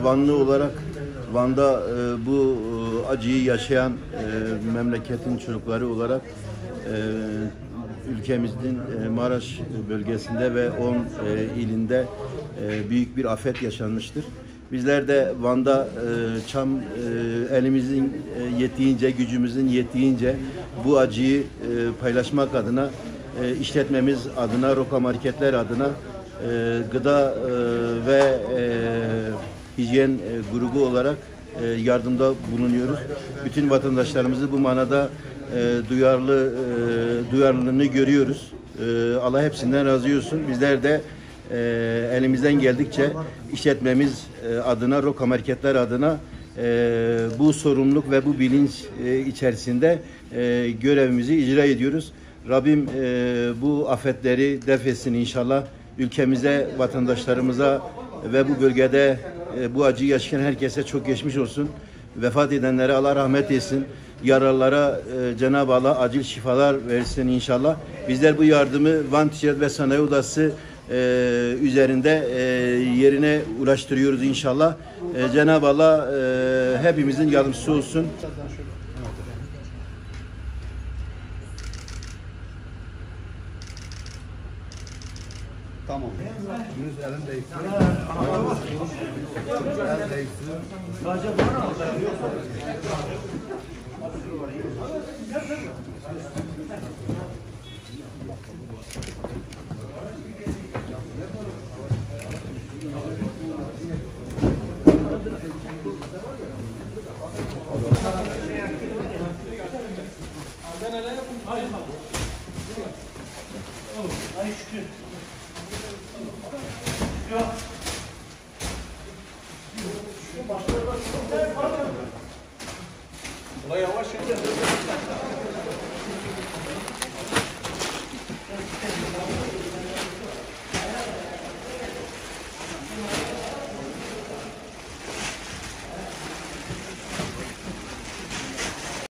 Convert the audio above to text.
Vanlı olarak Van'da bu acıyı yaşayan memleketin çocukları olarak ülkemizin Maraş bölgesinde ve 10 ilinde büyük bir afet yaşanmıştır. Bizler de Van'da elimizin yettiğince, gücümüzün yettiğince bu acıyı paylaşmak adına, işletmemiz adına, Roka Marketler adına gıda ve hijyen grubu olarak yardımda bulunuyoruz. Bütün vatandaşlarımızı bu manada duyarlılığını görüyoruz. Allah hepsinden razı olsun. Bizler de elimizden geldikçe işletmemiz adına, Roka Marketler adına bu sorumluluk ve bu bilinç içerisinde görevimizi icra ediyoruz. Rabbim bu afetleri def etsin inşallah. Ülkemize, vatandaşlarımıza ve bu bölgede bu acıyı yaşayan herkese çok geçmiş olsun. Vefat edenlere Allah rahmet etsin. Yaralılara Cenab-ı Allah acil şifalar versin inşallah. Bizler bu yardımı Van Ticaret ve Sanayi Odası üzerinde yerine ulaştırıyoruz inşallah. Cenab-ı Allah hepimizin yardımcısı olsun. Tamam. Yunus elin değsin. El değsin. Ay şükür. Yok. Ulan yavaş yavaş.